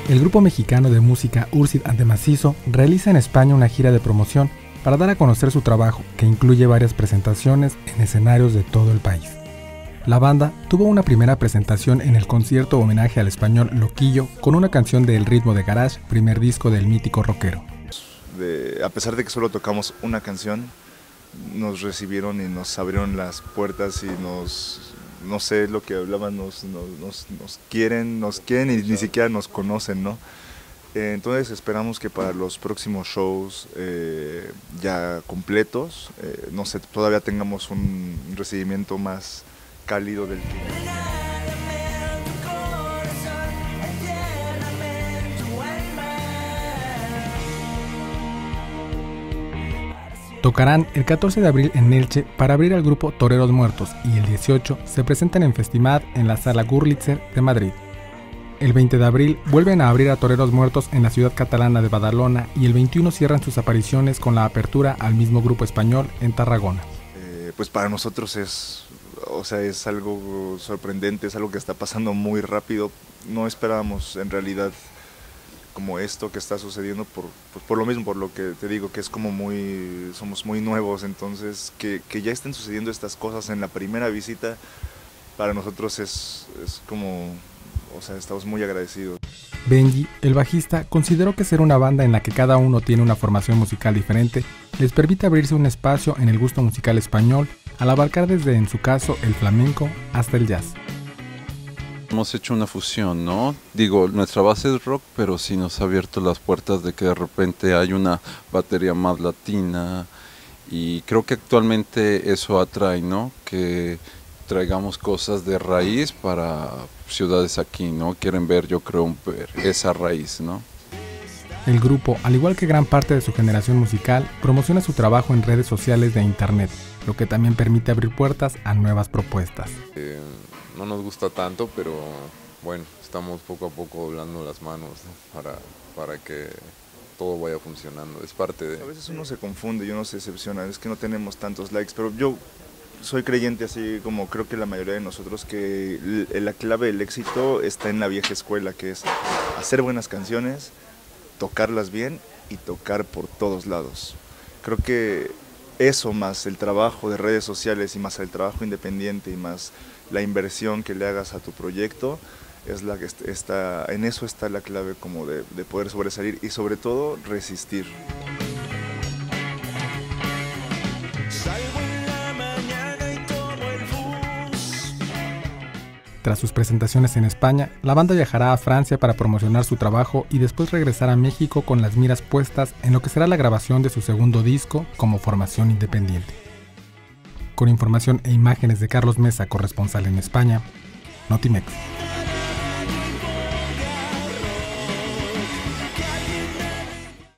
El grupo mexicano de música Ursid and the Macizo realiza en España una gira de promoción para dar a conocer su trabajo, que incluye varias presentaciones en escenarios de todo el país. La banda tuvo una primera presentación en el concierto homenaje al español Loquillo con una canción de El ritmo de Garage, primer disco del mítico rockero. A pesar de que solo tocamos una canción, nos recibieron y nos abrieron las puertas y no sé lo que hablaban, nos quieren y ni siquiera nos conocen, ¿no? Entonces esperamos que para los próximos shows ya completos, no sé, todavía tengamos un recibimiento más cálido del que... Tocarán el 14 de abril en Elche para abrir al grupo Toreros Muertos y el 18 se presentan en Festimad en la Sala Gürtlicher de Madrid. El 20 de abril vuelven a abrir a Toreros Muertos en la ciudad catalana de Badalona y el 21 cierran sus apariciones con la apertura al mismo grupo español en Tarragona. Pues para nosotros es algo sorprendente, es algo que está pasando muy rápido. No esperábamos en realidad como esto que está sucediendo por lo mismo, por lo que te digo, que es como somos muy nuevos, entonces que ya estén sucediendo estas cosas en la primera visita, para nosotros es como, estamos muy agradecidos. Benji, el bajista, consideró que ser una banda en la que cada uno tiene una formación musical diferente les permite abrirse un espacio en el gusto musical español al abarcar desde, en su caso, el flamenco hasta el jazz. Hemos hecho una fusión, ¿no? Digo, nuestra base es rock, pero sí nos ha abierto las puertas de que de repente hay una batería más latina y creo que actualmente eso atrae, ¿no? Que traigamos cosas de raíz para ciudades aquí, ¿no? Quieren ver, yo creo, esa raíz, ¿no? El grupo, al igual que gran parte de su generación musical, promociona su trabajo en redes sociales de internet, lo que también permite abrir puertas a nuevas propuestas. No nos gusta tanto, pero bueno, estamos poco a poco doblando las manos, ¿no? para que todo vaya funcionando, es parte de... A veces uno se confunde y uno se decepciona, es que no tenemos tantos likes, pero yo soy creyente, así como creo que la mayoría de nosotros, que la clave del éxito está en la vieja escuela, que es hacer buenas canciones, tocarlas bien y tocar por todos lados. Creo que eso, más el trabajo de redes sociales y más el trabajo independiente y más la inversión que le hagas a tu proyecto, es la que en eso está la clave como de poder sobresalir y sobre todo resistir. Tras sus presentaciones en España, la banda viajará a Francia para promocionar su trabajo y después regresar a México con las miras puestas en lo que será la grabación de su segundo disco como formación independiente. Con información e imágenes de Carlos Mesa, corresponsal en España, Notimex.